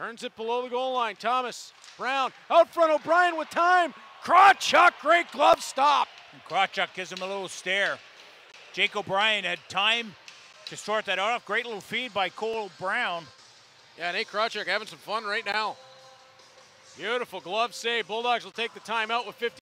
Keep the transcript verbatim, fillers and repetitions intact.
Turns it below the goal line. Thomas, Brown, out front, O'Brien with time. Krawchuk, great glove stop. And Krawchuk gives him a little stare. Jake O'Brien had time to sort that off. Great little feed by Cole Brown. Yeah, Nate Krawchuk having some fun right now. Beautiful glove save. Bulldogs will take the timeout with fifty.